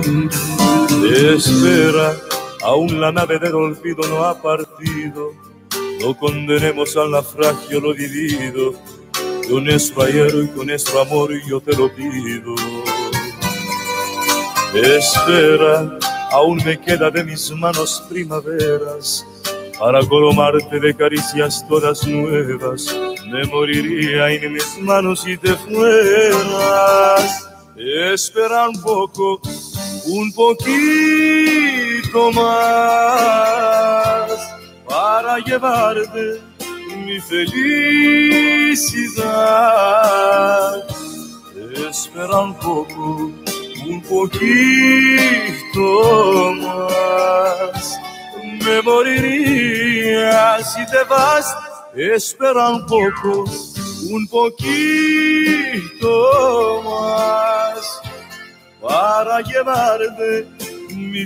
Espera, aún la nave del olvido no ha partido. No condenemos al naufragio lo vivido. Con nuestro ayer y con nuestro amor yo te lo pido. Espera, aún me queda de mis manos primaveras para colmarte de caricias todas nuevas. Me moriría en mis manos si te fueras. Espera un poco, un poquito más para llevarte mi felicidad. Espera un poco, un poquito más. Me moriría si te vas. Espera un poco, un poquito más para llevarte mi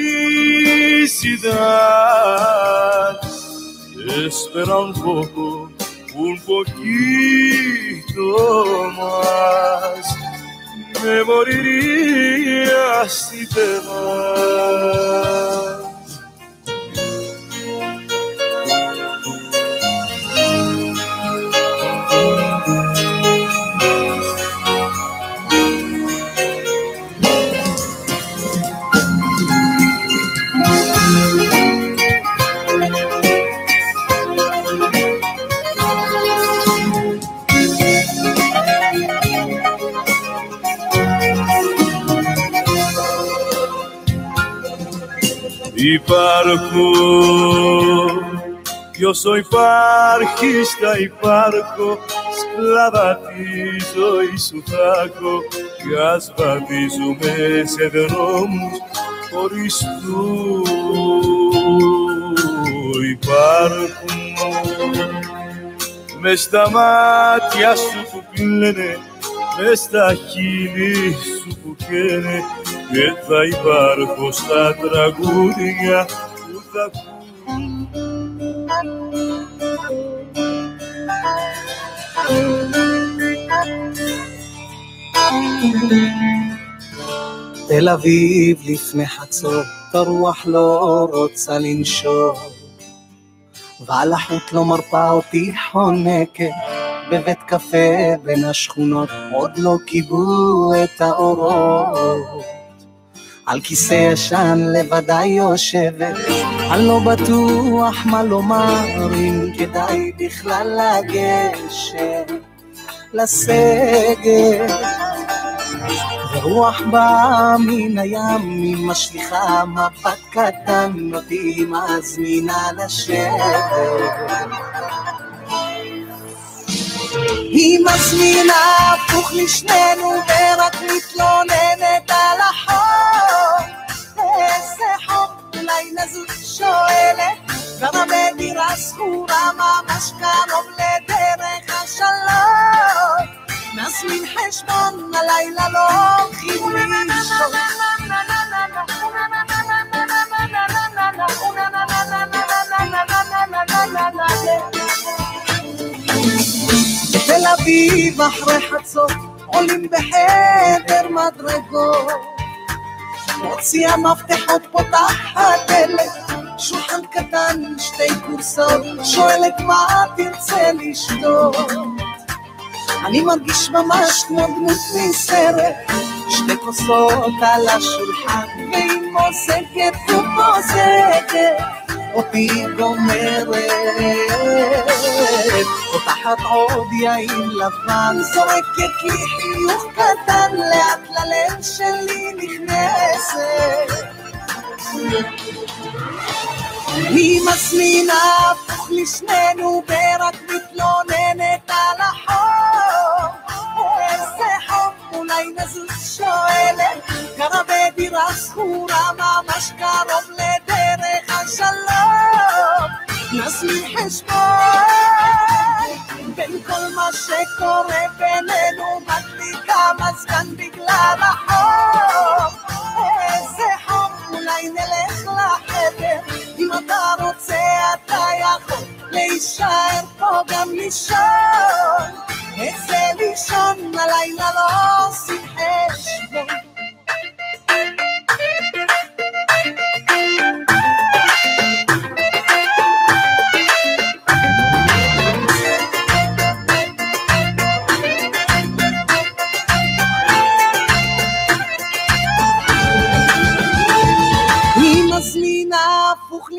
felicidad. Espera un poco, un poquito más. Me moriría si te vas. Y parco, yo soy parquista y parco, esclava-ti soy sufaco, gaspa-ti sumese de romos, por isto y parco. Me está matia supuklene, me está chili supukene, que vai barco sta tragudia תל אביב לפני חצות, הרוח לא רוצה לנשור, ועל החוט לא מרפה אותי חונקת, בבית קפה בין השכונות עוד לא קיבלו את האורות. על כיסא ישן לבדי יושבת, אני לא בטוח מה לומר, אם כדאי בכלל לגשת לסגת. ורוח באה מן הים, משליחה מבט קטן, אותי מזמינה לשבת. היא מזמינה הפוך לשנינו ורק מתלוננת על החוק. איזה חוק אולי נזוז שואלת, גרה בדירה סחורה ממש קרוב לדרך השלום. נזמין חשבון הלילה לא הולכים לישון. בתל אביב אחרי חצות עולים בחדר מדרגות, מוציאה מפתחות פותחת דלת, שולחן קטן שתי כורסאות, שואלת מה תרצה לשתות. אני מרגיש ממש כמו דמות מסרט, שתי כוסות על השולחן והיא מוזגת ומוזגת אותי גומרת. פותחת עוד יין לבן, זורקת לי חיוך קטן, לאט ללב שלי נכנסת. היא מזמינה הפוך לשנינו ורק מתלוננת על החוק. איזה חוק אולי נזוז שואלת, גרה בדירה סחורה ממש קרוב לדרך השלום. נזמין חשבון בין כל מה שקורה בינינו, מדליקה מזגן בגלל החוק. איזה חוק אולי נלך לחדר, אם אתה רוצה אתה יכול להישאר פה גם לישון. איזה לישון הלילה לא עושים חשבון.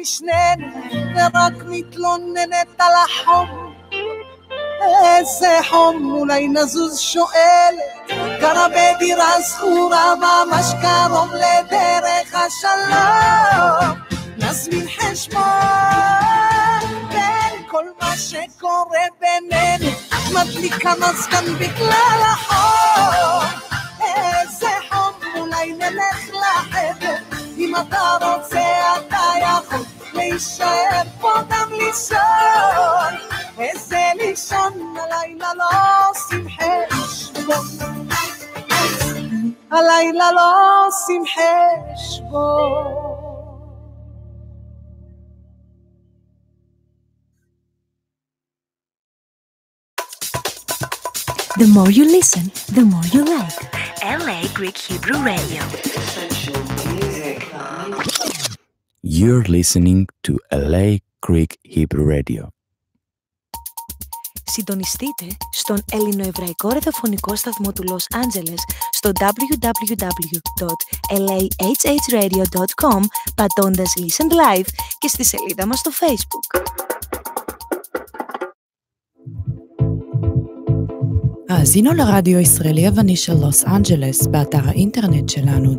שנינו ורק מתלוננת על החום. איזה חום, אולי נזוז שואלת, גרה בדירה זכורה ממש קרוב לדרך השלום. נזמין חשבון בין כל מה שקורה בינינו, את מדליקה מזגן בגלל החום. איזה חום, אולי נלך לחדר, אם אתה רוצה אתה יכול להישאר פה גם לישון. איזה לישון, הלילה לא עושים חשבון, הלילה לא עושים חשבון. The more you listen, the more you like. LA Greek Hebrew Radio. You're listening to LA Greek Hebrew Radio. Συντονιστείτε στον ελληνοεβραϊκό ραδιοφωνικό σταθμό του Λος Άντζελες στο www.lahhradio.com πατώντας Listen Live και στη σελίδα μας στο Facebook. האזינו לרדיו הישראלי יווני של לוס אנג'לס באתר האינטרנט שלנו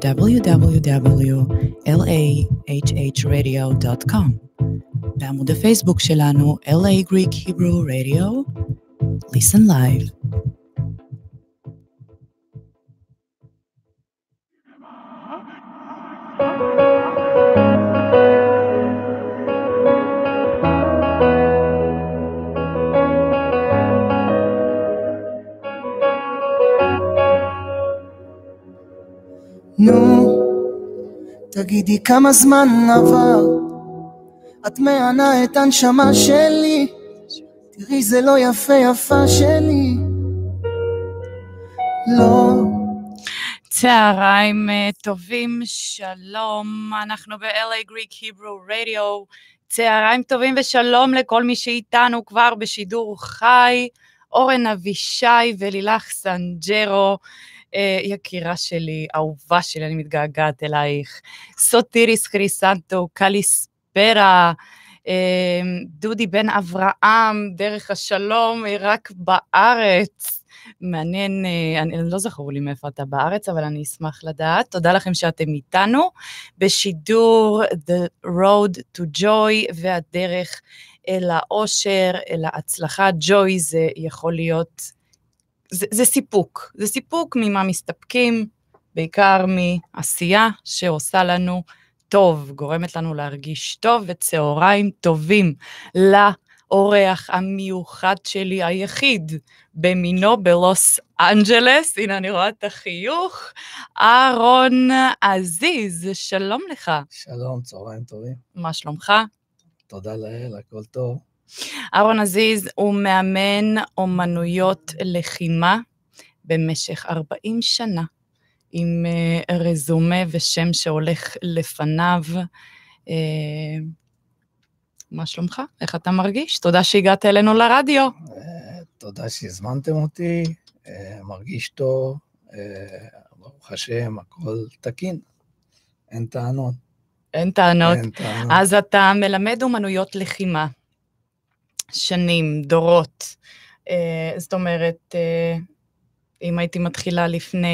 www.lahhradio.com, בעמוד הפייסבוק שלנו LA Greek Hebrew Radio. Listen live. נו, תגידי כמה זמן עבר, את מענה את הנשמה שלי, תראי זה לא יפה יפה שלי, לא. צהריים טובים, שלום, אנחנו ב-LA Greek Hebrew Radio, צהריים טובים ושלום לכל מי שאיתנו כבר בשידור חי, אורן אבישי ולילך סנג'רו, יקירה שלי, אהובה שלי, אני מתגעגעת אלייך, סוטיריס חריסנטו, קליספרה, דודי בן אברהם, דרך השלום, רק בארץ, מעניין, אני לא זכור לי מאיפה אתה בארץ, אבל אני אשמח לדעת, תודה לכם שאתם איתנו, בשידור The Road to Joy, והדרך אל האושר, אל ההצלחה, Joy זה יכול להיות, זה סיפוק, זה סיפוק ממה מסתפקים, בעיקר מעשייה שעושה לנו טוב, גורמת לנו להרגיש טוב, וצהריים טובים לאורח המיוחד שלי היחיד, במינו בלוס אנג'לס, הנה אני רואה את החיוך, אהרון עזיז, שלום לך. שלום, צהריים טובים. מה שלומך? תודה לאל, הכל טוב. אהרון עזיז הוא מאמן אומנויות לחימה במשך 40 שנה, עם רזומה ושם שהולך לפניו. מה שלומך? איך אתה מרגיש? תודה שהגעת אלינו לרדיו. תודה שהזמנתם אותי, מרגיש טוב, ברוך השם, הכל תקין, אין טענות. אין טענות. אז אתה מלמד אומנויות לחימה. שנים, דורות, זאת אומרת, אם הייתי מתחילה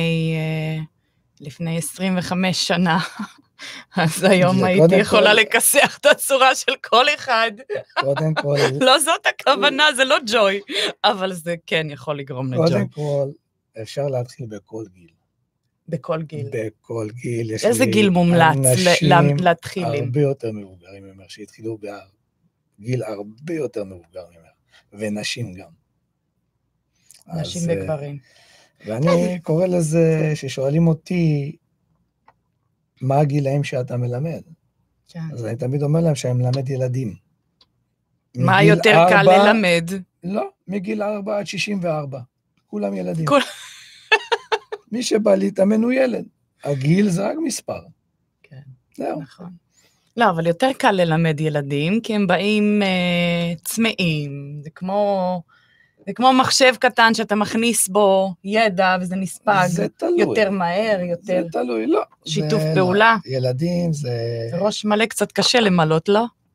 לפני 25 שנה, אז היום הייתי יכולה לכסח את הצורה של כל אחד. קודם כל. לא זאת הכוונה, זה לא ג'וי, אבל זה כן יכול לגרום לג'וי. קודם כל, אפשר להתחיל בכל גיל. בכל גיל. בכל גיל. איזה גיל מומלץ להתחיל? אנשים הרבה יותר מבוגרים ממך, שהתחילו גיל הרבה יותר מבוגר ממך, ונשים גם. נשים וגברים. ואני קורא לזה, ששואלים אותי, מה הגילאים שאתה מלמד? כן. אז אני תמיד אומר להם שאני מלמד ילדים. מה יותר קל ללמד? לא, מגיל 4 עד 64. כולם ילדים. מי שבא להתאמן הוא ילד. הגיל זה רק מספר. כן, זהו. נכון. לא, אבל יותר קל ללמד ילדים, כי הם באים צמאים, זה כמו מחשב קטן שאתה מכניס בו ידע, וזה נספג יותר מהר, יותר... זה תלוי, לא. שיתוף פעולה. ילדים זה... ראש מלא קצת קשה למלות, לא?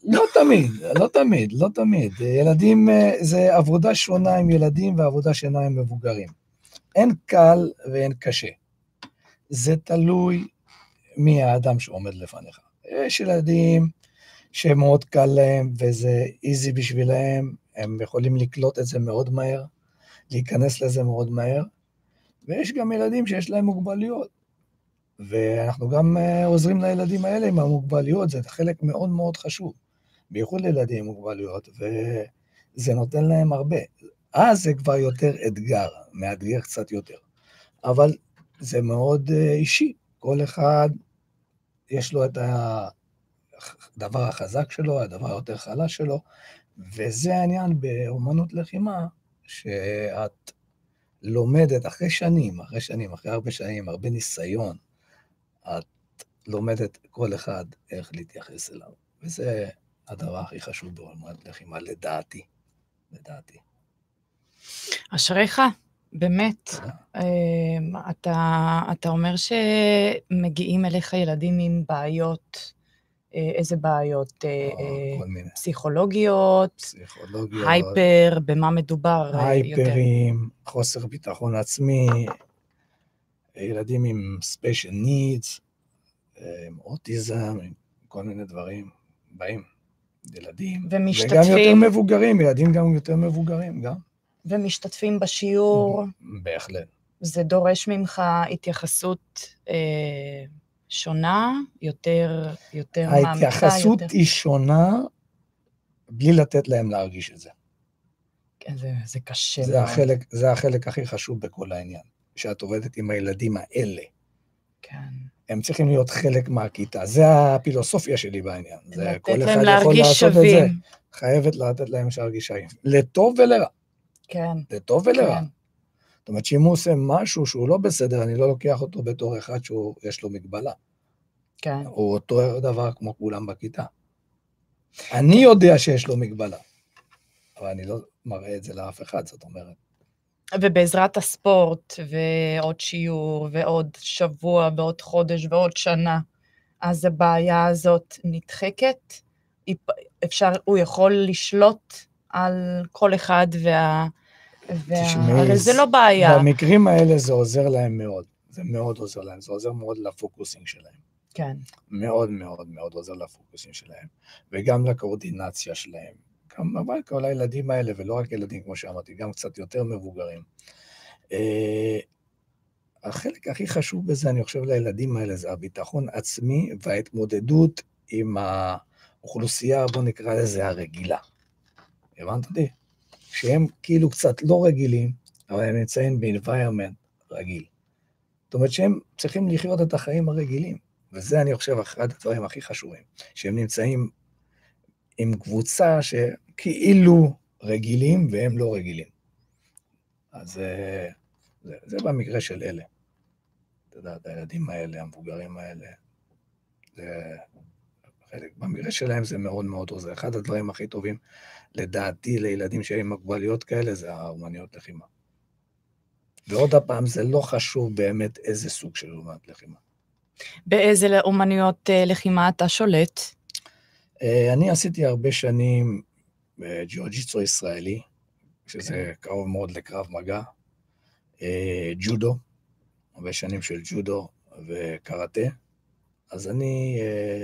לא תמיד. ילדים, זה עבודה שונה עם ילדים ועבודה שונה עם מבוגרים. אין קל ואין קשה. זה תלוי מי האדם שעומד לפניך. יש ילדים שמאוד קל להם וזה איזי בשבילהם, הם יכולים לקלוט את זה מאוד מהר, להיכנס לזה מאוד מהר, ויש גם ילדים שיש להם מוגבלויות, ואנחנו גם עוזרים לילדים האלה עם המוגבלויות, זה חלק מאוד מאוד חשוב, בייחוד לילדים עם מוגבלויות, וזה נותן להם הרבה. אז זה כבר יותר אתגר, מאתגר קצת יותר, אבל זה מאוד אישי, כל אחד יש לו את הדבר החזק שלו, הדבר היותר חלש שלו, וזה העניין באומנות לחימה, שאת לומדת אחרי הרבה שנים, הרבה ניסיון, את לומדת כל אחד איך להתייחס אליו, וזה הדבר הכי חשוב באומנות לחימה, לדעתי. אשריך, באמת. אתה אומר שמגיעים אליך ילדים עם בעיות, איזה בעיות? פסיכולוגיות, הייפר, במה מדובר? הייפרים, חוסר ביטחון עצמי, ילדים עם special needs, אוטיזם, כל מיני דברים, באים ילדים, וגם יותר מבוגרים, ילדים גם יותר מבוגרים, גם. ומשתתפים בשיעור. בהחלט. זה דורש ממך התייחסות שונה, יותר מעמיקה. ההתייחסות היא שונה, בלי לתת להם להרגיש את זה. כן, זה קשה. זה החלק הכי חשוב בכל העניין, שאת עובדת עם הילדים האלה. כן. הם צריכים להיות חלק מהכיתה, זה הפילוסופיה שלי בעניין. לתת להם להרגיש שווים. חייבת לתת להם שהרגיש שווים. לטוב ולרע. כן. לטוב ולרע. זאת אומרת, שאם הוא עושה משהו שהוא לא בסדר, אני לא לוקח אותו בתור אחד שיש לו מגבלה. כן. הוא אותו דבר כמו כולם בכיתה. אני יודע שיש לו מגבלה, אבל אני לא מראה את זה לאף אחד, זאת אומרת. ובעזרת הספורט, ועוד שיעור, ועוד שבוע, ועוד חודש, ועוד שנה, אז הבעיה הזאת נדחקת, הוא יכול לשלוט על כל אחד, הרי זה לא בעיה. במקרים האלה זה עוזר להם מאוד, זה מאוד עוזר להם, זה עוזר מאוד לפוקוסינג שלהם. כן. מאוד מאוד מאוד עוזר לפוקוסינג שלהם, וגם לקואורדינציה שלהם. אבל כל הילדים האלה, ולא רק ילדים כמו שאמרתי, גם קצת יותר מבוגרים. החלק הכי חשוב בזה, אני חושב לילדים האלה, זה הביטחון עצמי וההתמודדות עם האוכלוסייה, בוא נקרא לזה הרגילה. הבנת אותי? שהם כאילו קצת לא רגילים, אבל הם נמצאים ב-environment רגיל. זאת אומרת שהם צריכים לחיות את החיים הרגילים, וזה אני חושב אחד הדברים הכי חשובים, שהם נמצאים עם קבוצה שכאילו רגילים והם לא רגילים. אז זה במקרה של אלה. אתה יודע, הילדים האלה, המבוגרים האלה, במקרה שלהם זה מאוד מאוד עוזר. אחד הדברים הכי טובים, לדעתי, לילדים שהם מוגבלויות כאלה, זה האומנויות לחימה. ועוד הפעם, זה לא חשוב באמת איזה סוג של אומנות לחימה. באיזה אומנויות לחימה אתה שולט? אני עשיתי הרבה שנים ג'יוג'יטסו ישראלי, שזה קרוב מאוד לקרב מגע, ג'ודו, הרבה שנים של ג'ודו וקראטה, אז אני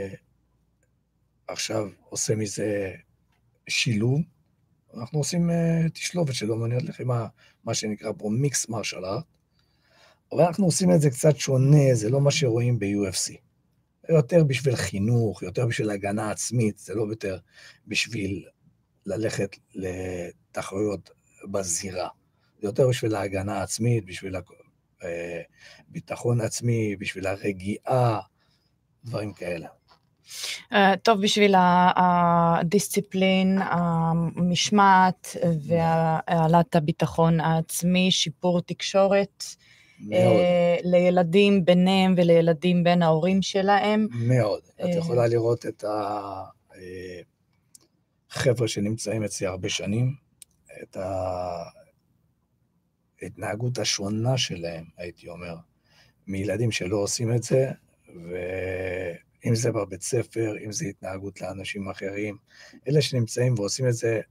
עכשיו עושה מזה שילוב, אנחנו עושים תשלובת של אומנויות לחימה, מה שנקרא פה מיקס מרשל ארט, אבל אנחנו עושים את זה קצת שונה, זה לא מה שרואים ב-UFC. זה יותר בשביל חינוך, יותר בשביל הגנה עצמית, זה לא יותר בשביל ללכת לתחרויות בזירה. זה יותר בשביל ההגנה העצמית, בשביל ביטחון עצמי, בשביל הרגיעה, דברים כאלה. טוב, בשביל הדיסציפלין, המשמעת והעלת הביטחון העצמי, שיפור תקשורת, לילדים ביניהם ולילדים בין ההורים שלהם. מאוד. את יכולה לראות את החבר'ה שנמצאים אצלי הרבה שנים, את ההתנהגות השונה שלהם, הייתי אומר, מילדים שלא עושים את זה, אם זה בבית ספר, אם זה התנהגות לאנשים אחרים, אלה שנמצאים ועושים את זה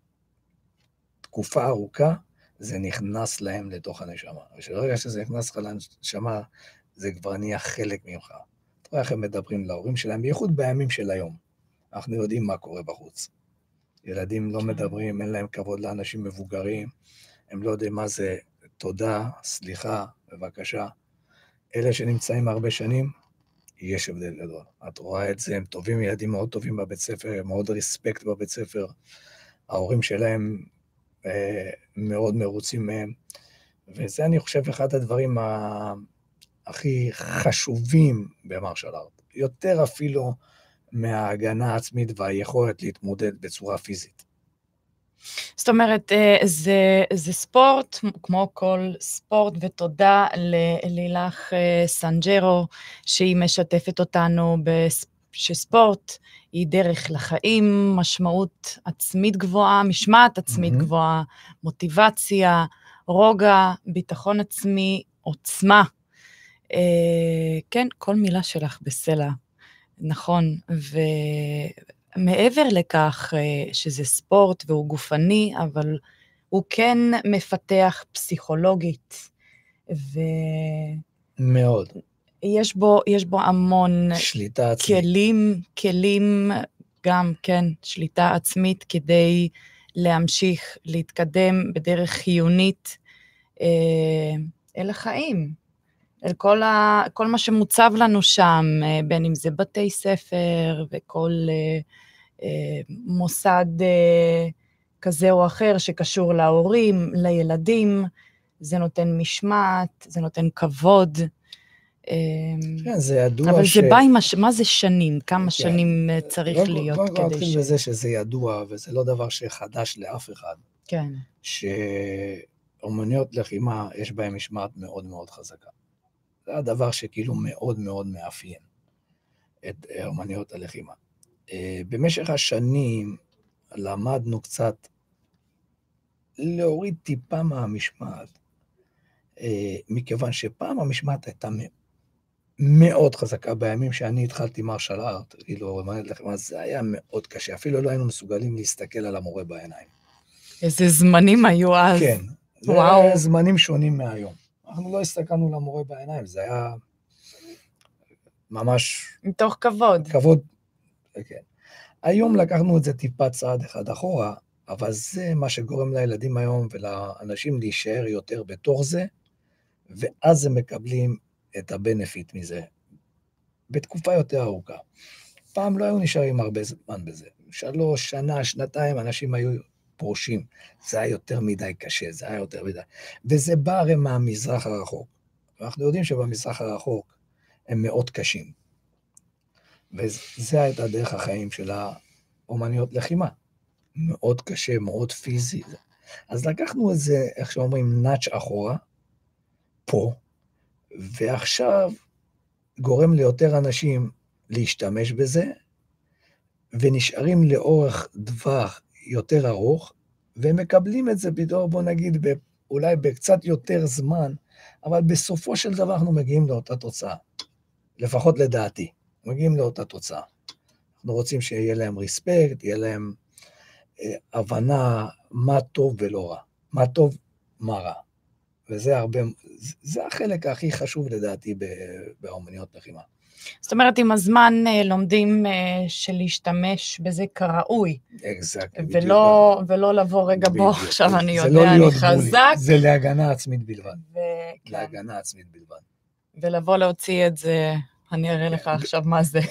תקופה ארוכה, זה נכנס להם לתוך הנשמה. ושלרגע שזה נכנס לך לנשמה, זה כבר נהיה חלק ממך. אתה רואה איך הם מדברים להורים שלהם, בייחוד בימים של היום. אנחנו יודעים מה קורה בחוץ. ילדים לא מדברים, אין להם כבוד לאנשים מבוגרים, הם לא יודעים מה זה תודה, סליחה, בבקשה. אלה שנמצאים הרבה שנים, יש הבדל גדול. את רואה את זה, הם טובים, ילדים מאוד טובים בבית ספר, מאוד ריספקט בבית ספר, ההורים שלהם מאוד מרוצים מהם, וזה אני חושב אחד הדברים הכי חשובים במרשל ארט, יותר אפילו מההגנה העצמית והיכולת להתמודד בצורה פיזית. זאת אומרת, זה ספורט, כמו כל ספורט, ותודה ללילך סנג'רו, שהיא משתפת אותנו שספורט היא דרך לחיים, משמעות עצמית גבוהה, משמעת עצמית גבוהה, מוטיבציה, רוגע, ביטחון עצמי, עוצמה. כן, כל מילה שלך בסלע, נכון, ומעבר לכך שזה ספורט והוא גופני, אבל הוא כן מפתח פסיכולוגית, מאוד. יש בו המון שליטה עצמית. כלים גם, כן, שליטה עצמית כדי להמשיך להתקדם בדרך חיונית אל החיים, אל כל מה שמוצב לנו שם, בין אם זה בתי ספר וכל מוסד כזה או אחר שקשור להורים, לילדים, זה נותן משמעת, זה נותן כבוד, כן, זה ידוע אבל זה בא עם מה זה שנים, כמה שנים צריך להיות כדי בוא נתחיל בזה שזה ידוע, וזה לא דבר שחדש לאף אחד. כן. שאומנויות לחימה, יש בהם משמעת מאוד מאוד חזקה. זה הדבר שכאילו מאוד מאוד מאפיין את אומנויות הלחימה. במשך השנים למדנו קצת להוריד טיפה מהמשמעת, מכיוון שפעם המשמעת הייתה מאוד חזקה בימים שאני התחלתי מרשל ארט, כאילו אומנויות לחימה, זה היה מאוד קשה, אפילו לא היינו מסוגלים להסתכל על המורה בעיניים. איזה זמנים היו אז. כן, וואו. זה זמנים שונים מהיום. אנחנו לא הסתכלנו למורה בעיניים, זה היה ממש... מתוך כבוד. כבוד, כן. היום לקחנו את זה טיפה צעד אחד אחורה, אבל זה מה שגורם לילדים היום ולאנשים להישאר יותר בתוך זה, ואז הם מקבלים את הבנפיט מזה, בתקופה יותר ארוכה. פעם לא היו נשארים הרבה זמן בזה. 3 שנה, 2 אנשים היו פרושים. זה היה יותר מדי קשה, זה היה יותר מדי. וזה בא הרי מהמזרח הרחוק. ואנחנו יודעים שבמזרח הרחוק הם מאוד קשים. וזה הייתה דרך החיים של האומנויות לחימה. מאוד קשה, מאוד פיזי. אז לקחנו את זה, איך שאומרים, נאץ' אחורה, פה, ועכשיו גורם ליותר אנשים להשתמש בזה, ונשארים לאורך טווח יותר ארוך, ומקבלים את זה בתור, בוא נגיד, אולי בקצת יותר זמן, אבל בסופו של דבר אנחנו מגיעים לאותה תוצאה. לפחות לדעתי, מגיעים לאותה תוצאה. אנחנו רוצים שיהיה להם ריספקט, יהיה להם הבנה מה טוב ולא רע. מה טוב, מה רע. וזה זה החלק הכי חשוב לדעתי באומנויות לחימה. זאת אומרת, עם הזמן לומדים שלהשתמש בזה כראוי. ולא לבוא רגע בוא, עכשיו אני יודע, אני חזק. זה להגנה עצמית בלבד. להגנה עצמית בלבד. ולבוא להוציא את זה, אני אראה לך עכשיו מה זה.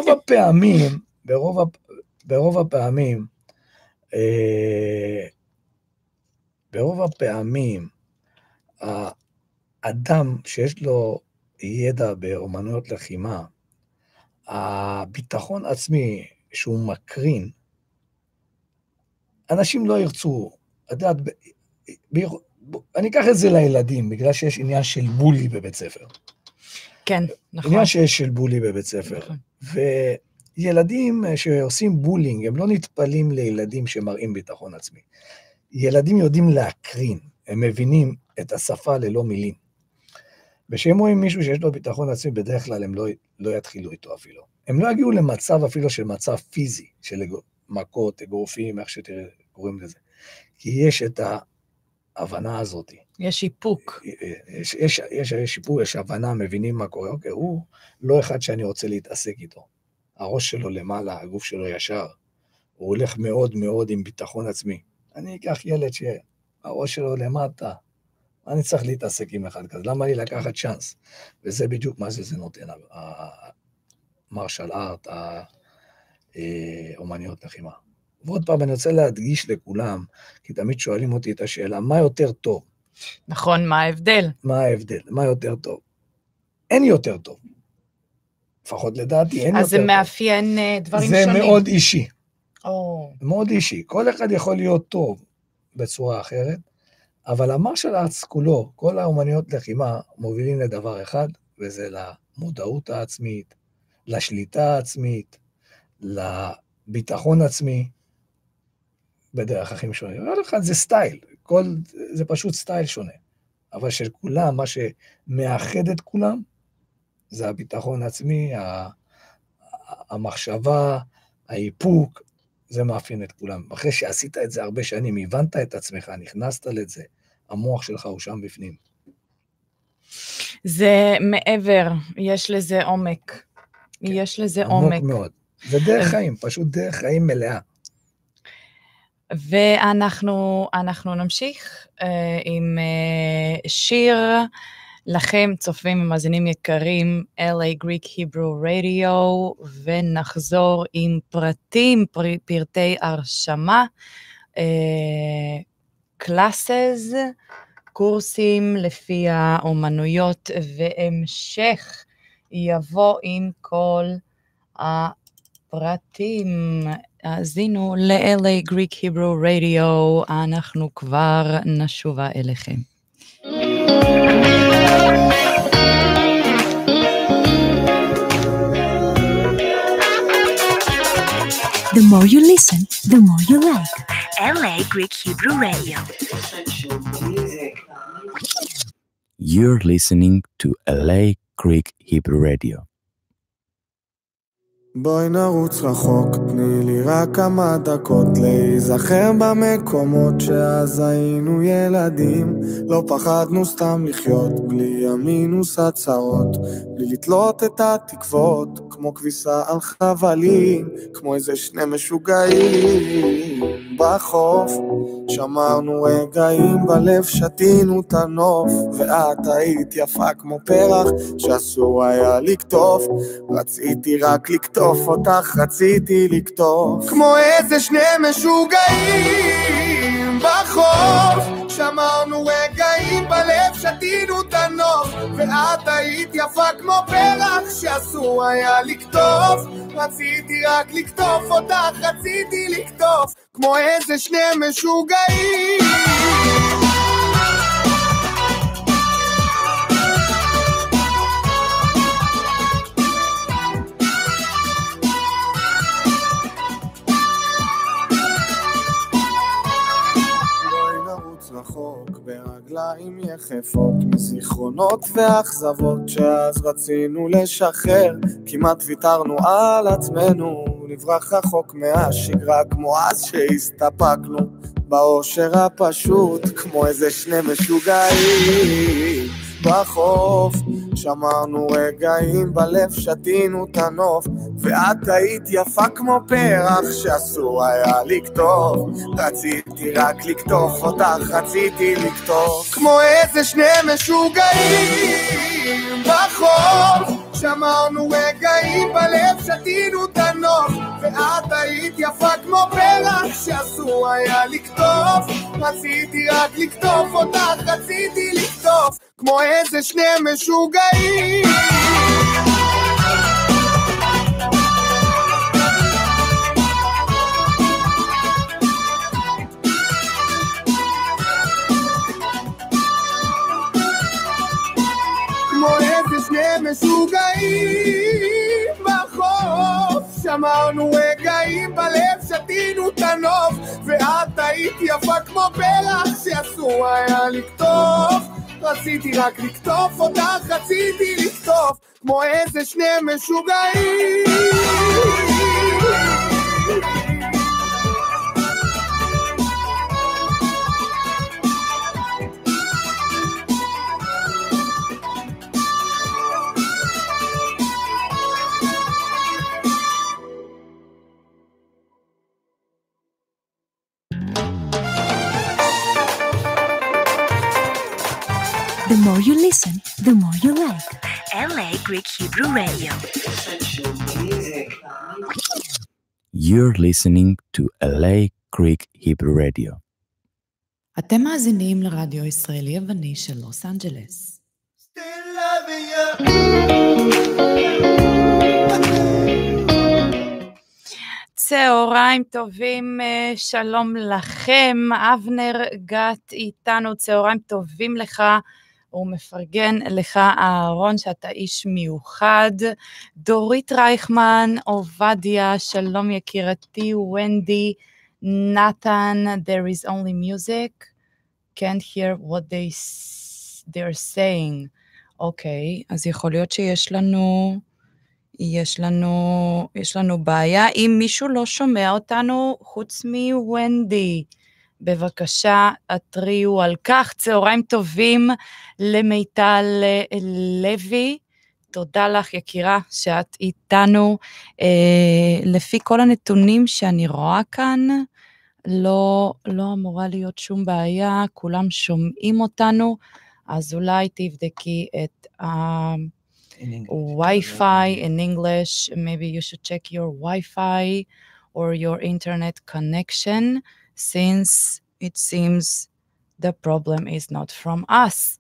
ברוב הפעמים, האדם שיש לו ידע באומנויות לחימה, הביטחון עצמי שהוא מקרין, אנשים לא ירצו, אני אקח את זה לילדים, בגלל שיש עניין של בולי בבית ספר. כן, נכון. עניין שיש של בולי בבית ספר. נכון. וילדים שעושים בולינג, הם לא נטפלים לילדים שמראים ביטחון עצמי. ילדים יודעים להקרין, הם מבינים את השפה ללא מילים. ושהם רואים מישהו שיש לו ביטחון עצמי, בדרך כלל הם לא יתחילו איתו אפילו. הם לא יגיעו למצב אפילו של מצב פיזי, של מכות, אגרופים, איך שקוראים לזה. כי יש את ההבנה הזאת. יש איפוק. יש שיפור, יש הבנה, מבינים מה קורה. אוקיי, הוא לא אחד שאני רוצה להתעסק איתו. הראש שלו למעלה, הגוף שלו ישר. הוא הולך מאוד מאוד עם ביטחון עצמי. אני אקח ילד שהראש שלו למטה. אני צריך להתעסק עם אחד כזה. למה לי לקחת צ'אנס? וזה בדיוק מה זה נותן. מרשל ארט, אומניות לחימה. ועוד פעם אני רוצה להדגיש לכולם, כי תמיד שואלים אותי את השאלה, מה יותר טוב? נכון, מה ההבדל? מה ההבדל? מה יותר טוב? אין יותר טוב. לפחות לדעתי, אין יותר טוב. אז זה מאפיין דברים זה שונים. זה מאוד אישי. Oh. מאוד אישי. כל אחד יכול להיות טוב בצורה אחרת, אבל המרשל ארטס כולו, כל האומניות לחימה, מובילים לדבר אחד, וזה למודעות העצמית, לשליטה העצמית, לביטחון עצמי, בדרך הכי שונה. כל אחד זה סטייל, זה פשוט סטייל שונה. אבל של כולם, מה שמאחד את כולם, זה הביטחון העצמי, המחשבה, האיפוק, זה מאפיין את כולם. אחרי שעשית את זה הרבה שנים, הבנת את עצמך, נכנסת לזה, המוח שלך הוא שם בפנים. זה מעבר, יש לזה עומק. כן. יש לזה עומק. עמוק מאוד. זה דרך חיים, פשוט דרך חיים מלאה. ואנחנו נמשיך עם שיר לכם, צופים ומאזינים יקרים, LA Greek Hebrew Radio, ונחזור עם פרטי הרשמה, קלאסס, קורסים לפי האומנויות, והמשך יבוא עם כל הפרטים. האזינו ל-LA Greek Hebrew Radio, אנחנו כבר נשובה אליכם. The more you listen, the more you like. LA Greek Hebrew Radio. You're listening to LA Greek Hebrew Radio. בואי נרוץ רחוק, תני לי רק כמה דקות להיזכר במקומות שאז היינו ילדים. לא פחדנו סתם לחיות, בלי המינוס הצרות, בלי לתלות את התקוות, כמו כביסה על חבלים, כמו איזה שני משוגעים. בחוף שמרנו רגעים, בלב שתינו את הנוף, ואת היית יפה כמו פרח שאסור היה לקטוף. רציתי רק לקטוף אותך, רציתי לקטוף, כמו איזה שני משוגעים. בחוף שמרנו רגעים, בלב שתינו את הנוף, ואת היית יפה כמו פרח שאסור היה לקטוף. רציתי רק לקטוף אותך, רציתי לקטוף, כמו איזה שני משוגעים. רחוק ברגליים יחפות, מזיכרונות ואכזבות שאז רצינו לשחרר. כמעט ויתרנו על עצמנו, נברח רחוק מהשגרה, כמו אז שהסתפקנו באושר הפשוט, כמו איזה שני משוגעים. בחוף שמרנו רגעים, בלב שתינו את הנוף, ואת היית יפה כמו פרח שאסור היה לקטוף. רציתי רק לקטוף אותך, רציתי לקטוף, כמו איזה שני משוגעים. בחוף שמרנו רגעים, בלב שתינו את הנוף, ואת היית יפה כמו פרח שאסור היה לקטוף. רציתי רק לקטוף אותך, רציתי לקטוף, כמו איזה שני משוגעים. כמו איזה שני משוגעים. בחוף שמרנו רגעים, בלב שתינו את הנוף, ואת היית יפה כמו פרח שאסור היה לקטוף. רציתי רק לקטוף אותך, רציתי לקטוף כמו איזה שני משוגעים. The more you listen, the more you like. LA Greek Hebrew Radio. You're listening to LA Greek Hebrew Radio. אתם מאזינים לרדיו ישראלי יווני של לוס אנג'לס. צהריים טובים, שלום לכם, אבנר גת איתנו, צהריים טובים לך, הוא מפרגן לך אהרון שאתה איש מיוחד, דורית רייכמן, עובדיה, שלום יקירתי, ונדי, נתן, there is only music, can't hear what they're saying. אוקיי, אז יכול להיות שיש לנו בעיה, אם מישהו לא שומע אותנו חוץ מוונדי, בבקשה התריעו על כך. צהריים טובים למיטל לוי, תודה לך יקירה שאת איתנו, לפי כל הנתונים שאני רואה כאן, לא אמורה להיות שום בעיה, כולם שומעים אותנו, אז אולי תבדקי את Wi-Fi in English, maybe you should check your Wi-Fi or your internet connection, since it seems the problem is not from us.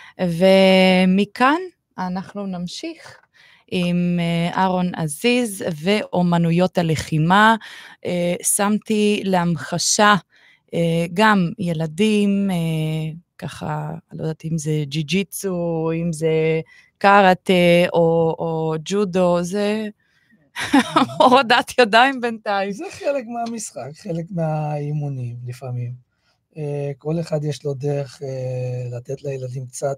ומכאן אנחנו נמשיך עם אהרון עזיז ואומנויות הלחימה. שמתי להמחשה גם ילדים, ככה, לא יודעת אם זה ג'י-ג'יצו, אם זה קראטה או ג'ודו, זה הורדת ידיים בינתיים. זה חלק מהמשחק, חלק מהאימונים לפעמים. כל אחד יש לו דרך לתת לילדים קצת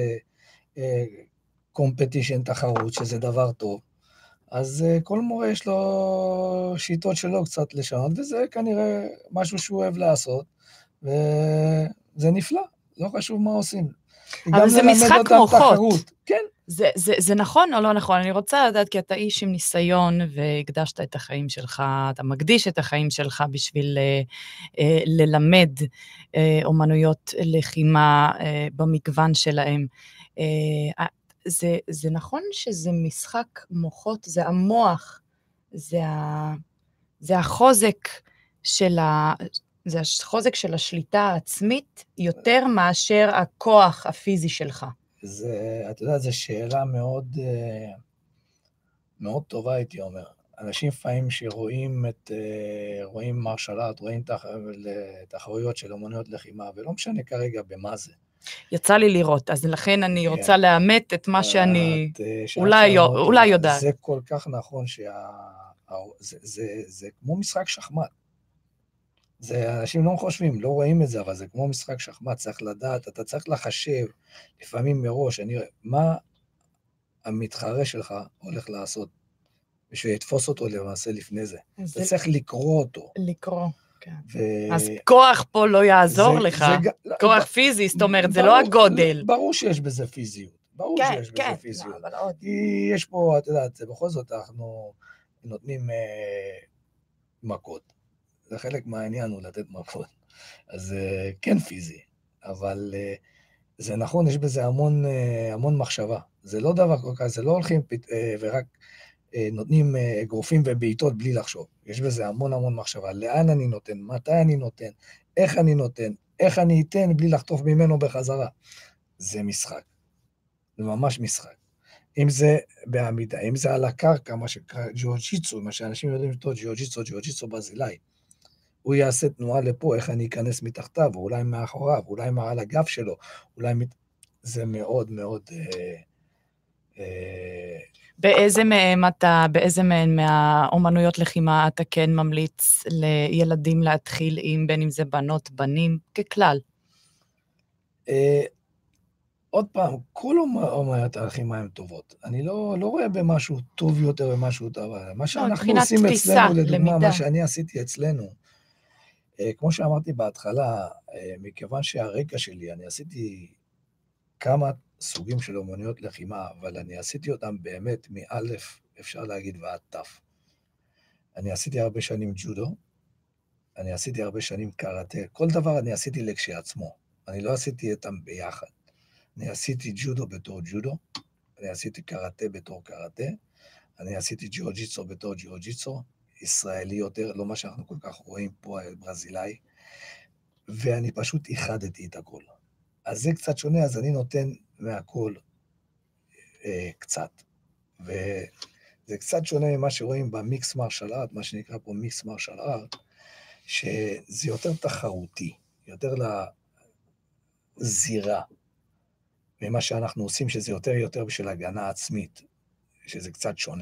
קומפטישן, תחרות, שזה דבר טוב. אז כל מורה יש לו שיטות שלו קצת לשנות, וזה כנראה משהו שהוא אוהב לעשות, וזה נפלא, לא חשוב מה עושים. אבל זה משחק מוחות. כן. זה נכון או לא נכון? אני רוצה לדעת, כי אתה איש עם ניסיון, והקדשת את החיים שלך, אתה מקדיש את החיים שלך בשביל ללמד אומנויות לחימה במגוון שלהם. זה נכון שזה משחק מוחות, זה המוח, זה החוזק של זה החוזק של השליטה העצמית, יותר מאשר הכוח הפיזי שלך. אתה יודע, זו שאלה מאוד, מאוד טובה, הייתי אומר. אנשים לפעמים שרואים רואים מרשלת, רואים תחרויות של אומנויות לחימה, ולא משנה כרגע במה זה. יצא לי לראות, אז לכן אני רוצה לאמת את מה שאני אולי יודעת. זה כל כך נכון זה כמו משחק שחמט. אנשים לא חושבים, לא רואים את זה, אבל זה כמו משחק שחמט, צריך לדעת, אתה צריך לחשב, לפעמים מראש, מה המתחרה שלך הולך לעשות, בשביל לתפוס אותו למעשה לפני זה. אתה צריך לקרוא אותו. לקרוא, כן. אז כוח פה לא יעזור לך, כוח פיזי, זאת אומרת, זה לא הגודל. ברור שיש בזה פיזיות, ברור שיש בזה פיזיות. כי יש פה, אתה יודעת, בכל זאת אנחנו נותנים מכות. זה חלק מהעניין הוא לתת מכות. אז כן פיזי, אבל זה נכון, יש בזה המון מחשבה. זה לא דבר כל כך, זה לא הולכים ורק נותנים אגרופים ובעיטות בלי לחשוב. יש בזה המון מחשבה. לאן אני נותן, מתי אני נותן, איך אני נותן, איך אני אתן בלי לחטוף ממנו בחזרה. זה משחק. זה ממש משחק. אם זה בעמידה, אם זה על הקרקע, מה שקרה ג'יוג'יצו, מה שאנשים יודעים לתות ג'יוג'יצו ברזילאי. הוא יעשה תנועה לפה, איך אני אכנס מתחתיו, או אולי מאחוריו, אולי מעל הגב שלו, זה מאוד מאוד... באיזה מהן מהאומנויות לחימה אתה כן ממליץ לילדים להתחיל עם, בין אם זה בנות, בנים, ככלל? עוד פעם, כל אומנויות הלחימה הן טובות. אני לא רואה במשהו טוב יותר ומשהו טוב. מה שאנחנו מבחינת עושים תפיסה, אצלנו, לדוגמה, למידה. מה שאני עשיתי אצלנו, כמו שאמרתי בהתחלה, מכיוון שהרקע שלי, אני עשיתי כמה סוגים של אומנויות לחימה, אבל אני עשיתי אותם באמת מאלף, אפשר להגיד, ועד תף. אני עשיתי הרבה שנים ג'ודו, אני עשיתי הרבה שנים קראטה, כל דבר אני עשיתי לכשעצמו. אני לא עשיתי אותם ביחד. אני עשיתי ג'ודו בתור ג'ודו, אני עשיתי קראטה בתור קראטה, אני עשיתי ג'יוג'יצו בתור ג'יוג'יצו, ישראלי יותר, לא מה שאנחנו כל כך רואים פה, ברזילאי, ואני פשוט איחדתי את הכל. אז זה קצת שונה, אז אני נותן מהכל קצת. וזה קצת שונה ממה שרואים במיקס מרשל ארט, מה שנקרא פה מיקס מרשל ארט, שזה יותר תחרותי, יותר לזירה, ממה שאנחנו עושים, שזה יותר בשביל הגנה עצמית, שזה קצת שונה.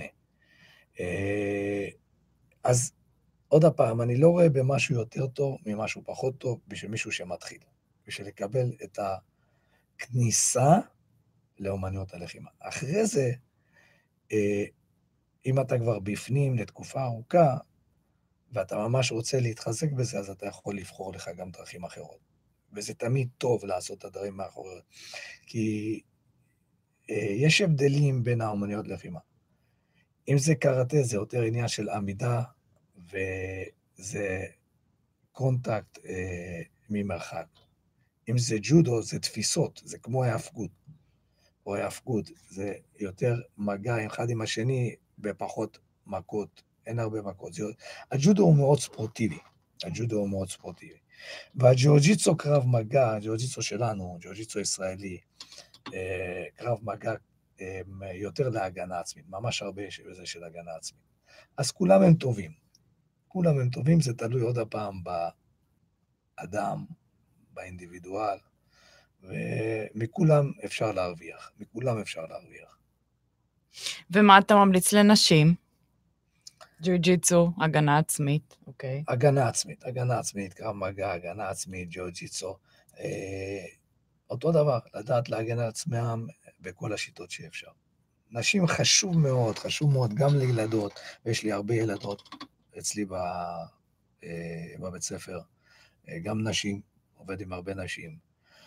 אז עוד הפעם, אני לא רואה במשהו יותר טוב ממשהו פחות טוב בשביל מישהו שמתחיל, בשביל לקבל את הכניסה לאומנויות הלחימה. אחרי זה, אם אתה כבר בפנים לתקופה ארוכה, ואתה ממש רוצה להתחזק בזה, אז אתה יכול לבחור לך גם דרכים אחרות. וזה תמיד טוב לעשות את הדברים מאחורי. כי יש הבדלים בין האומנויות לחימה. אם זה קראטה, זה יותר עניין של עמידה, וזה קונטקט ממרחק. אם זה ג'ודו, זה תפיסות, זה כמו ההפקות. או ההפקות, זה יותר מגע אחד עם השני, בפחות מכות, אין הרבה מכות. הג'ודו הוא מאוד ספורטיבי, והג'יוג'יצו קרב מגע, הג'יוג'יצו שלנו, ג'יוג'יצו ישראלי, קרב מגע יותר להגנה עצמית, ממש הרבה בזה של הגנה עצמית. אז כולם הם טובים, זה תלוי עוד הפעם באדם, באינדיבידואל, ומכולם אפשר להרוויח, ומה אתה ממליץ לנשים? ג'יוג'יצו, הגנה עצמית, אוקיי. הגנה עצמית, קרב מגע, הגנה עצמית, ג'יוג'יצו. אותו דבר, לדעת להגן על עצמם בכל השיטות שאפשר. נשים חשוב מאוד, גם לילדות, ויש לי הרבה ילדות אצלי בבית ספר, גם נשים, עובד עם הרבה נשים,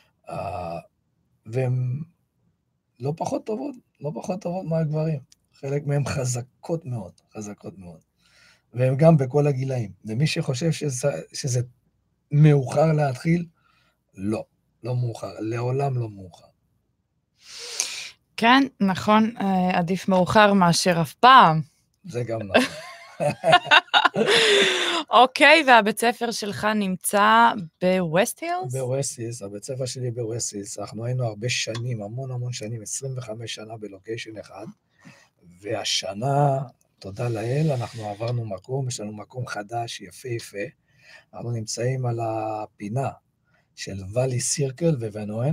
והן לא פחות טובות מהגברים. חלק מהן חזקות מאוד, והם גם בכל הגילאים. ומי שחושב שזה מאוחר להתחיל, לא מאוחר, לעולם לא מאוחר. כן, נכון, עדיף מאוחר מאשר אף פעם. זה גם נכון. אוקיי, והבית ספר שלך נמצא בווסט הילס? בווסט הילס, הבית ספר שלי בווסט הילס. אנחנו היינו הרבה שנים, המון שנים, 25 שנה בלוקיישן אחד, והשנה, תודה לאל, אנחנו עברנו מקום, יש לנו מקום חדש, יפה. אנחנו נמצאים על הפינה של ואלי סירקל וונואן,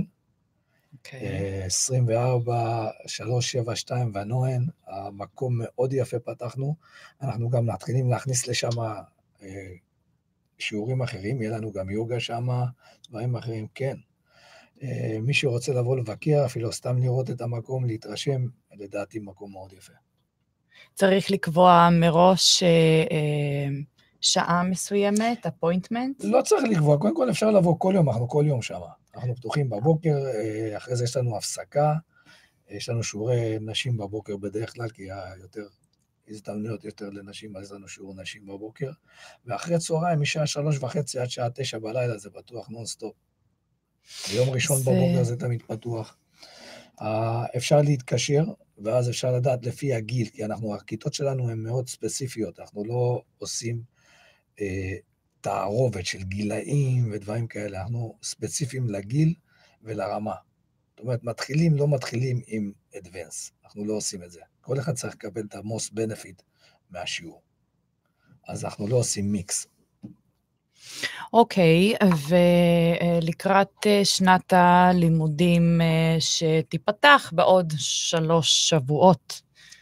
24-372 ונואן, המקום מאוד יפה פתחנו, אנחנו גם מתחילים להכניס לשם שיעורים אחרים, יהיה לנו גם יוגה שם, דברים אחרים, כן. מי שרוצה לבוא לבקר, אפילו סתם לראות את המקום, להתרשם, לדעתי מקום מאוד יפה. צריך לקבוע מראש שעה מסוימת, אפוינטמנט? לא צריך לקבוע, קודם כל אפשר לבוא כל יום, אנחנו כל יום שם. אנחנו פתוחים בבוקר, אחרי זה יש לנו הפסקה, יש לנו שיעורי נשים בבוקר בדרך כלל, כי יותר הזדמנויות יותר לנשים, אז יש לנו שיעור נשים בבוקר, ואחרי צהריים, משעה 3:30 עד שעה 9 בלילה, זה פתוח נונסטופ. ביום ראשון בבוקר זה תמיד פתוח. אפשר להתקשר, ואז אפשר לדעת לפי הגיל, כי הכיתות שלנו הן מאוד ספציפיות, אנחנו לא עושים תערובת של גילאים ודברים כאלה, אנחנו ספציפיים לגיל ולרמה. זאת אומרת, לא מתחילים עם advance, אנחנו לא עושים את זה. כל אחד צריך לקבל את ה-most benefit מהשיעור. אז אנחנו לא עושים מיקס. אוקיי, ולקראת שנת הלימודים שתיפתח בעוד 3 שבועות,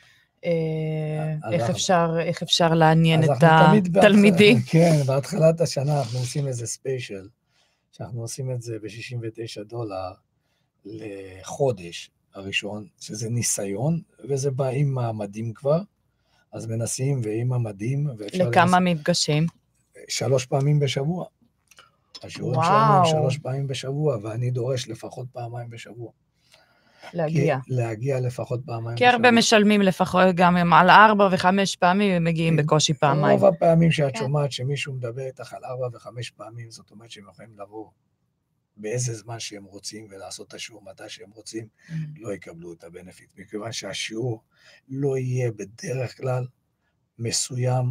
איך אפשר לעניין את התלמידים? כן, בהתחלת השנה אנחנו עושים איזה ספיישל, שאנחנו עושים את זה $69, לחודש הראשון, שזה ניסיון, וזה בא עם מעמדים כבר, אז מנסים ועם המדים, לכמה מפגשים? 3 פעמים בשבוע. השיעורים שלנו הם 3 פעמים בשבוע, ואני דורש לפחות 2 בשבוע. להגיע לפחות 2 בשבוע. כי הרבה משלמים לפחות גם על 4 ו5 פעמים, הם מגיעים בקושי פעמיים. רוב הפעמים שאת שומעת שמישהו מדבר איתך על 4 ו5 פעמים, זאת אומרת שהם יכולים לבוא באיזה זמן שהם רוצים ולעשות את השיעור מתי שהם רוצים, לא יקבלו את הבנפיט, מכיוון שהשיעור לא יהיה בדרך כלל מסוים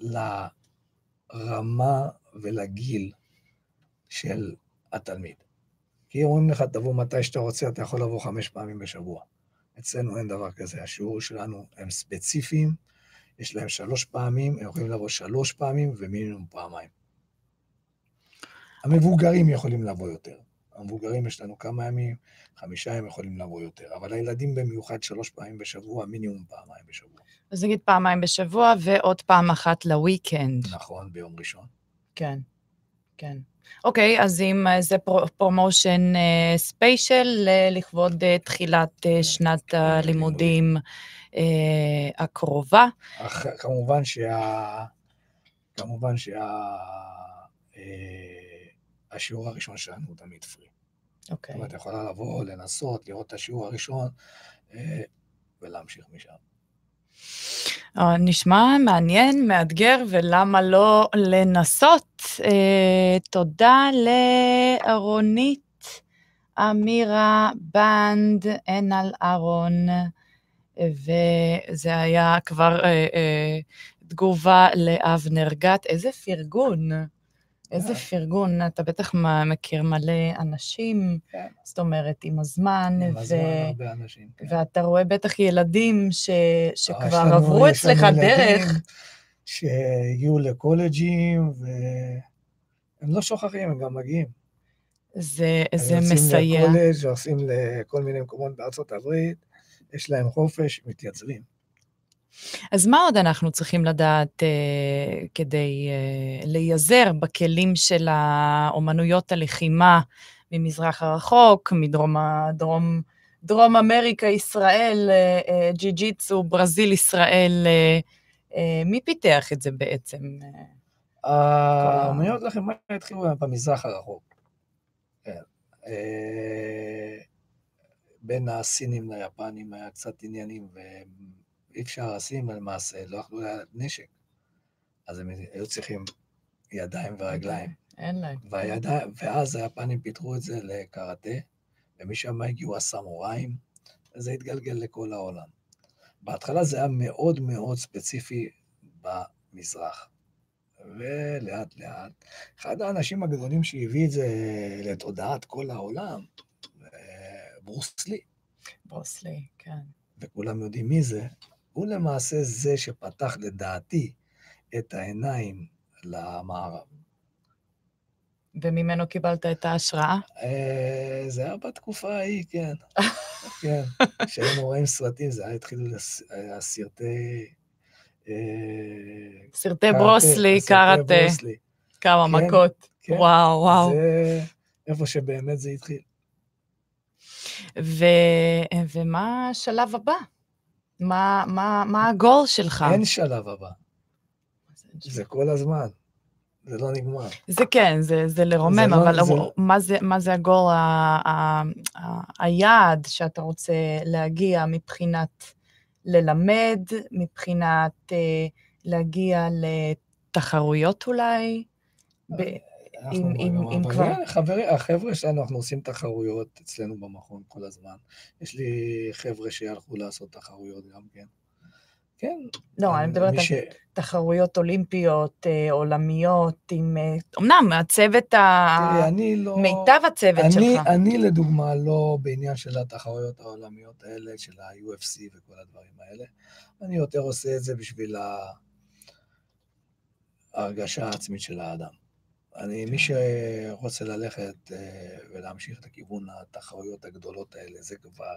לרמה ולגיל של התלמיד. כי אומרים לך, תבוא מתי שאתה רוצה, אתה יכול לבוא 5 פעמים בשבוע. אצלנו אין דבר כזה, השיעור שלנו הם ספציפיים, יש להם 3 פעמים, הם יכולים לבוא 3 פעמים ומינימום 2 פעמים. המבוגרים יכולים לבוא יותר. המבוגרים יש לנו כמה ימים, 5 הם יכולים לבוא יותר. אבל הילדים במיוחד 3 פעמים בשבוע, מינימום 2 בשבוע. אז נגיד 2 בשבוע ועוד פעם אחת לוויקנד. נכון, ביום ראשון. כן, כן. אוקיי, אז אם זה פרומושן ספיישל לכבוד תחילת שנת הלימודים הקרובה. כמובן השיעור הראשון שלנו הוא תמיד פרי. אוקיי. זאת אומרת, אתה יכולה לבוא, לנסות, לראות את השיעור הראשון, ולהמשיך משם. נשמע מעניין, מאתגר, ולמה לא לנסות. תודה לארונית, אמירה, בנד, אנל ארון, וזה היה כבר תגובה לאבנר גת. איזה פרגון. איזה פרגון, אתה בטח מכיר מלא אנשים, זאת אומרת, עם הזמן, הרבה אנשים. ואתה רואה בטח ילדים שכבר עברו אצלך דרך. שהגיעו לקולג'ים, והם לא שוכחים, הם גם מגיעים. זה מסייע. יוצאים לקולג', עושים לכל מיני מקומות בארצות הברית, יש להם חופש, מתייצבים. אז מה עוד אנחנו צריכים לדעת כדי לייזר בכלים של האומנויות הלחימה ממזרח הרחוק, דרום אמריקה, ישראל, ג'י-ג'יצו, ברזיל, ישראל, מי פיתח את זה בעצם? האומנויות לחימה התחילו במזרח הרחוק. בין הסינים ליפנים היה קצת עניינים, אי אפשר לשים למעשה, לא יכלו נשק. אז הם היו צריכים ידיים ורגליים. אין להם. ואז היפנים פיתחו את זה לקראטה, ומשם הגיעו הסמוראים, וזה התגלגל לכל העולם. בהתחלה זה היה מאוד מאוד ספציפי במזרח. ולאט לאט, אחד האנשים הגדולים שהביא את זה לתודעת כל העולם, ברוסלי. ברוסלי, כן. וכולם יודעים מי זה, הוא למעשה זה שפתח לדעתי את העיניים למערב. וממנו קיבלת את ההשראה? זה היה בתקופה ההיא, כן. כן. כשהיינו רואים סרטים, זה היה התחילו סרטי ברוסלי, קראטה. כמה מכות. וואו, וואו. זה איפה שבאמת זה התחיל. ומה השלב הבא? מה הגול שלך? אין שלב הבא. זה כל הזמן. זה לא נגמר. זה כן, זה לרומם, אבל מה זה הגול, היעד שאתה רוצה להגיע מבחינת ללמד, מבחינת להגיע לתחרויות אולי? החבר'ה שלנו, אנחנו עושים תחרויות אצלנו במכון כל הזמן. יש לי חבר'ה שהלכו לעשות תחרויות גם כן. כן. לא, אני מדברת על תחרויות אולימפיות, עולמיות, עם... אמנם, הצוות מיטב הצוות שלך. אני לדוגמה לא בעניין של התחרויות העולמיות האלה, של ה-UFC וכל הדברים האלה. אני יותר עושה את זה בשביל ההרגשה העצמית של האדם. מי שרוצה ללכת ולהמשיך את הכיוון התחרויות הגדולות האלה, זה כבר,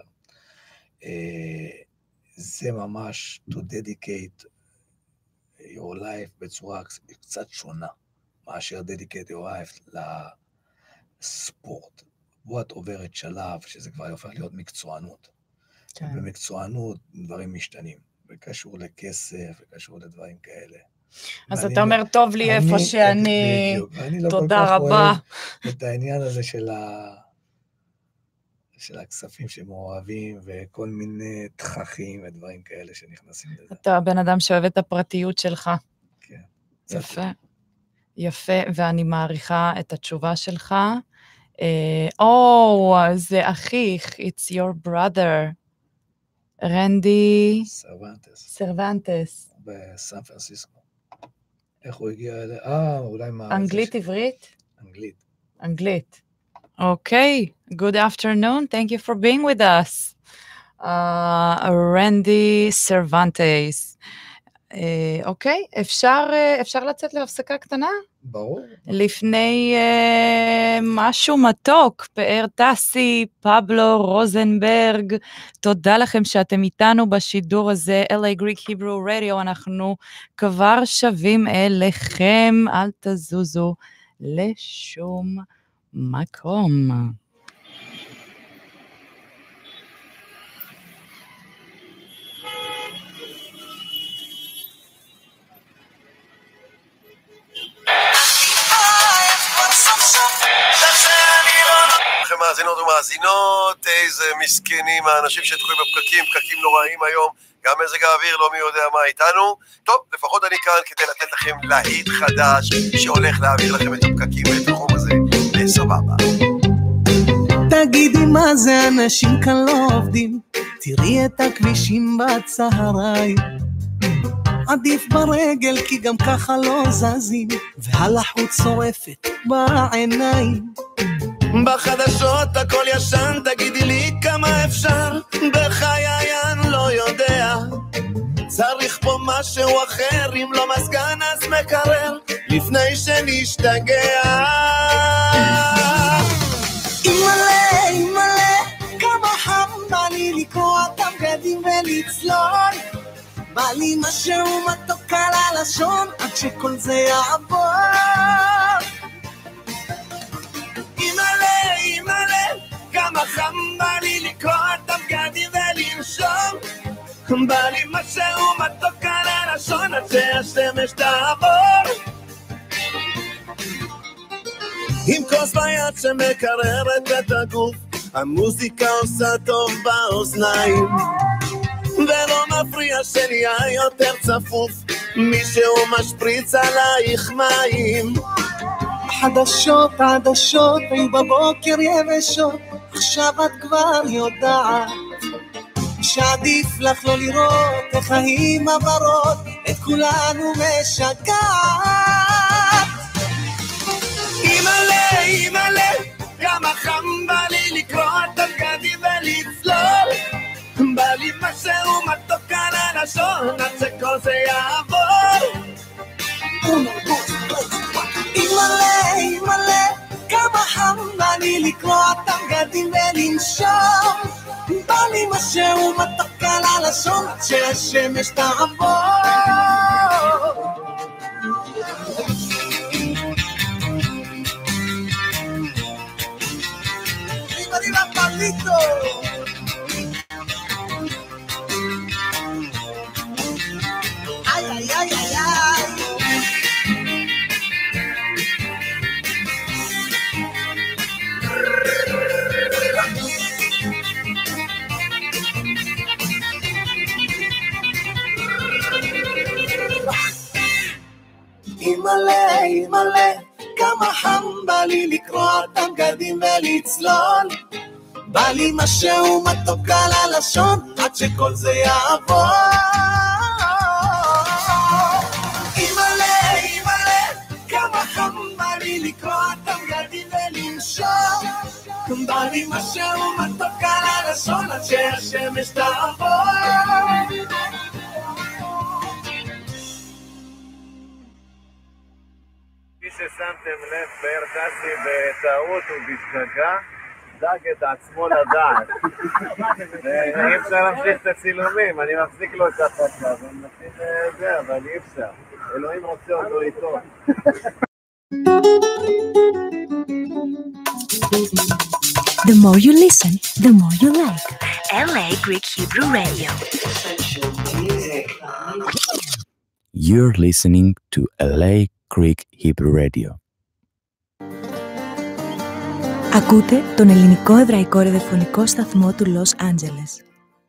זה ממש to dedicate your life בצורה קצת שונה, מאשר dedicate your life לספורט. פה את עוברת שלב שזה כבר יופך להיות מקצוענות. כן. במקצוענות דברים משתנים, וקשור לכסף, וקשור לדברים כאלה. אז אתה אומר, טוב לי איפה שאני, תודה רבה. את העניין הזה של הכספים שמעורבים, וכל מיני תככים ודברים כאלה שנכנסים לזה. אתה בן אדם שאוהב את הפרטיות שלך. כן. יפה. יפה, ואני מעריכה את התשובה שלך. זה אחיך, it's your brother. רנדי... סרוונטס. בסן פרנסיסקו. איך הוא הגיע אליה? אולי מה... אנגלית עברית? אנגלית. Okay, good afternoon. Thank you for being with us. רנדי סרוונטס. אוקיי, אפשר לצאת להפסקה קטנה? ברור. לפני משהו מתוק, פאר טסי, פבלו רוזנברג, תודה לכם שאתם איתנו בשידור הזה, LA Greek Hebrew Radio, אנחנו כבר שווים אליכם, אל תזוזו לשום מקום. מאזינות ומאזינות, איזה מסכנים האנשים שתקועים בפקקים, פקקים נוראים היום, גם מזג האוויר לא מי יודע מה איתנו. טוב, לפחות אני כאן כדי לתת לכם להיט חדש שהולך להעביר לכם את הפקקים ואת החום הזה לסבבה. תגידי מה זה אנשים כאן לא עובדים, תראי את הכבישים בצהריים, עדיף ברגל כי גם ככה לא זזים, והלחות שורפת בעיניים. בחדשות הכל ישן, תגידי לי כמה אפשר, בחיי אני לא יודע, צריך פה משהו אחר, אם לא מסגן אז מקרר, לפני שנשתגע. אימא'לה, כמה חם בא לי לקרוא את הבגדים ולצלול, בא לי משהו מתוק על הלשון, עד שכל זה יעבור. אימא'לה, כמה חם בא לי לקרוא את הבגדים ולנשום, בא לי משהו מתוק על הלשון, עד שהשמש תעבור. עם כוס ביד שמקררת את הגוף, המוזיקה עושה טוב באוזניים, ולא מפריע שנהיה יותר צפוף, מישהו משפריץ עלייך מים. חדשות, היו בבוקר יבשות, עכשיו את כבר יודעת שעדיף לך לא לראות איך ההימברות את כולנו משגעת. אימא'לה, כמה חם בא לי לקרוא את הבגדים ולצלול, בא לי משהו מתוק על הלשון, עד שכל זה יעבור. אימא'לה, כמה חם בא לי לקרוא את הבגדים ולנשום, בא לי משהו מתוק על הלשון, עד שהשמש תעבור. Arriba Pablito. Ay, ay, ay, ay, ay. אימא'לה, כמה חם בא לי לקרוא את הבגדים ולצלול, בא לי משהו מתוק על הלשון, עד שכל זה יעבור. אימא'לה, כמה חם בא לי לקרוא את הבגדים ולנשום, בא לי משהו מתוק על הלשון, עד שהשמש תעבור. ששמתם לב, פאר טסי בטעות ובשגגה דג את עצמו לדעת. אי אפשר להמשיך את הצילומים, אני מחזיק לו את החוצה ומנסים זה, אבל אי אפשר. אלוהים רוצה אותו איתו. The more you listen, the more you like. LA Greek Hebrew Radio. You're listening to LA Greek Hebrew Radio. Ακούτε τον ελληνικό εβραϊκό ραδιοφωνικό σταθμό του Λος Άντζελες.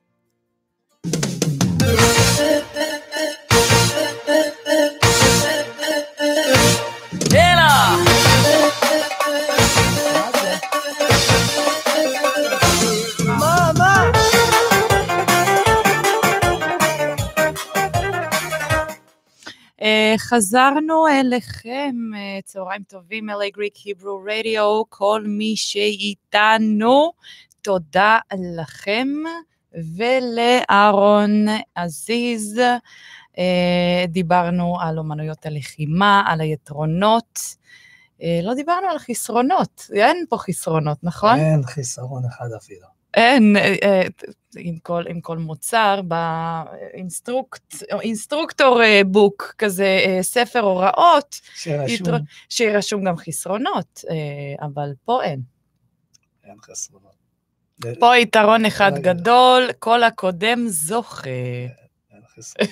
חזרנו אליכם, צהריים טובים, LA Greek Hebrew Radio, כל מי שאיתנו, תודה לכם, ולאהרון עזיז, דיברנו על אומנויות הלחימה, על היתרונות, לא דיברנו על חסרונות, אין פה חסרונות, נכון? אין חיסרון אחד אפילו. אין, עם כל מוצר, באינסטרוקטור בוק, כזה ספר הוראות, שירשום גם חסרונות, אבל פה אין. אין חסרונות. פה יתרון אחד גדול, כל הקודם זוכה. אין חסרונות.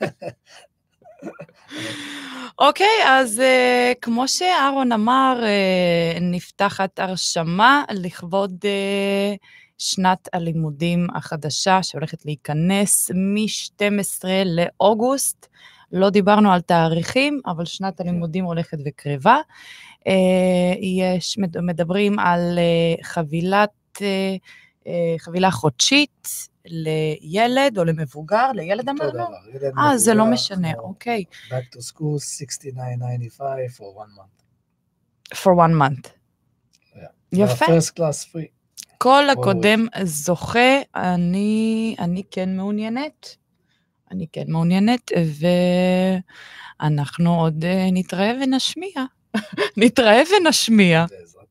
אוקיי, אז כמו שאהרון אמר, נפתחת הרשמה לכבוד שנת הלימודים החדשה שהולכת להיכנס מ-12 לאוגוסט. לא דיברנו על תאריכים, אבל שנת הלימודים הולכת וקרבה. מדברים על חבילה חודשית לילד או למבוגר, לילד אמרנו? זה לא משנה, אוקיי. Back to school, $69.95 for 1 month. For 1 month. יפה. First class free. כל הקודם זוכה, אני כן מעוניינת. אני כן מעוניינת, ואנחנו עוד נתראה ונשמיע. נתראה ונשמיע.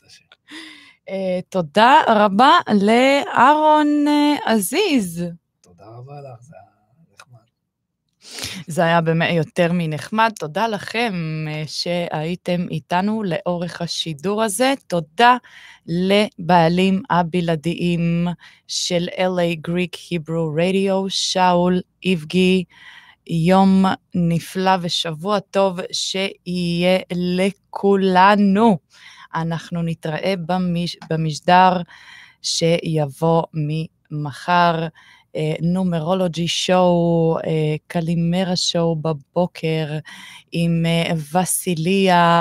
תודה רבה לאהרון עזיז. תודה רבה לך, זה היה נחמד. זה היה באמת יותר מנחמד. תודה לכם שהייתם איתנו לאורך השידור הזה. תודה לבעלים הבלעדיים של LA Greek Hebrew Radio, שאול איבגי. יום נפלא ושבוע טוב שיהיה לכולנו. אנחנו נתראה במשדר שיבוא ממחר, נומרולוגי שואו, קלימרה שואו בבוקר עם וסיליה,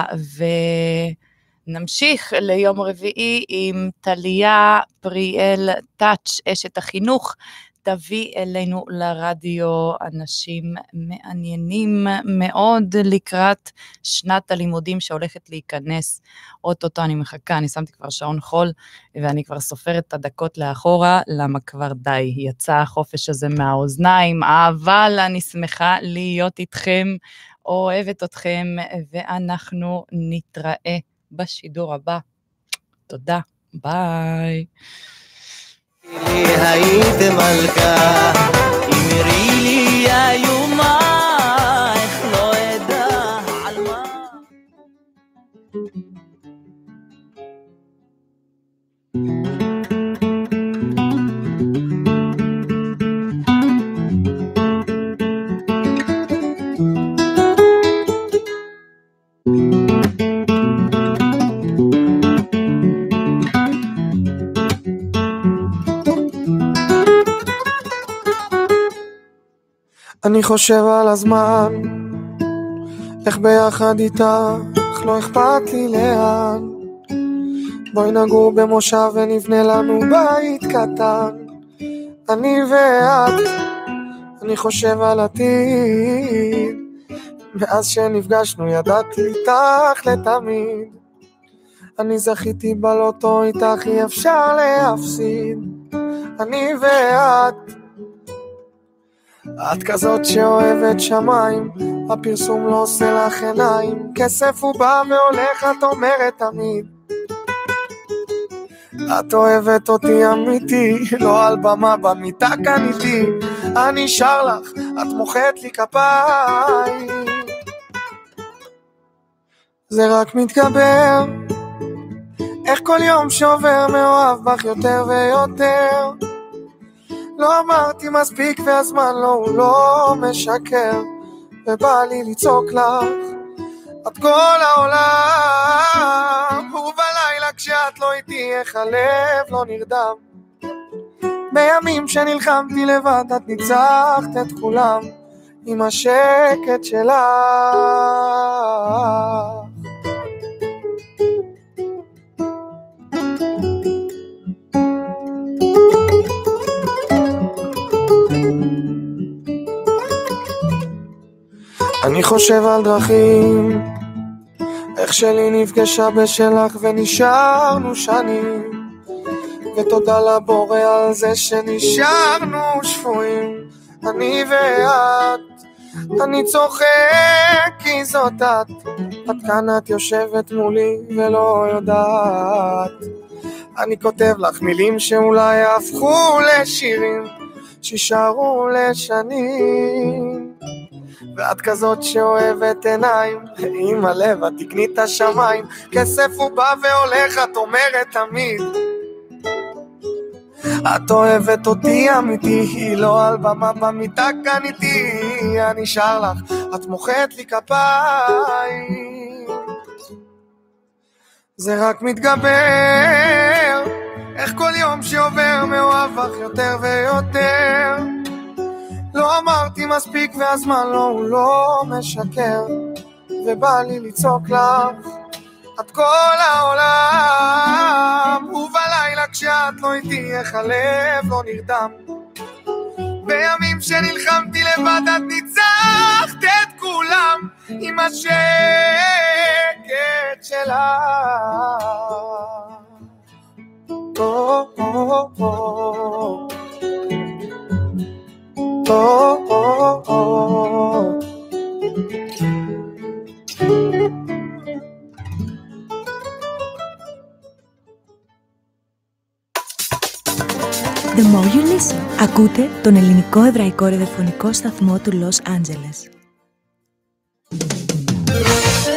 ונמשיך ליום רביעי עם תליה פריאל טאץ', אשת החינוך, תביא אלינו לרדיו אנשים מעניינים מאוד לקראת שנת הלימודים שהולכת להיכנס. אוטוטו אני מחכה, אני שמתי כבר שעון חול, ואני כבר סופרת את הדקות לאחורה, למה כבר די, יצא החופש הזה מהאוזניים, אבל אני שמחה להיות איתכם, אוהבת אתכם, ואנחנו נתראה בשידור הבא. תודה, ביי. היית מלכה, אמרי לי איומה, איך לא אדע על מה. אני חושב על הזמן, איך ביחד איתך, לא אכפת לי לאן. בואי נגור במושב ונבנה לנו בית קטן, אני ואת. אני חושב על עתיד, מאז שנפגשנו ידעתי איתך לתמיד. אני זכיתי בלוטו, איתך אי אפשר להפסיד, אני ואת. את כזאת שאוהבת שמיים, הפרסום לא עושה לך עיניים, כסף הוא בא והולך, את אומרת תמיד. את אוהבת אותי אמיתי, לא על במה במיטה כאן איתי. אני שר לך, את מוחאת לי כפיים, זה רק מתגבר, איך כל יום שעובר מאוהב בך יותר ויותר. לא אמרתי מספיק והזמן לא, הוא לא משקר, ובא לי לצעוק לך את כל העולם. ובלילה כשאת לא איתי איך הלב לא נרדם. בימים שנלחמתי לבד את ניצחת את כולם עם השקט שלך. אני חושב על דרכים, איך שלי נפגשה בשלך ונשארנו שנים, ותודה לבורא על זה שנשארנו שפויים, אני ואת. אני צוחק כי זאת את כאן את יושבת מולי ולא יודעת. אני כותב לך מילים שאולי יהפכו לשירים שישארו לשנים, ואת כזאת שאוהבת עיניים, עם הלב את תקני את השמיים. כסף הוא בא והולך את אומרת תמיד, את אוהבת אותי אמיתי, לא על במה במיטה כאן איתי. אני שר לך, את מוחאת לי כפיים, זה רק מתגבר. איך כל יום שעובר מאוהב בך יותר ויותר. לא אמרתי מספיק והזמן לא, הוא לא משקר, ובא לי לצעוק לך את כל העולם. ובלילה כשאת לא איתי איך הלב לא נרדם. בימים שנלחמתי לבד את ניצחת את כולם עם השקט שלך. The More You Listen. Ακούτε τον ελληνικό εβραϊκό ραδιοφωνικό σταθμό του Λος Άντζελες.